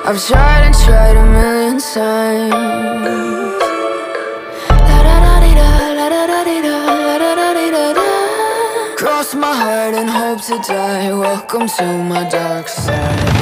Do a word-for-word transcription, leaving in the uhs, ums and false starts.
I've tried and tried a million times. Cross my heart and hope to die. Welcome to my dark side.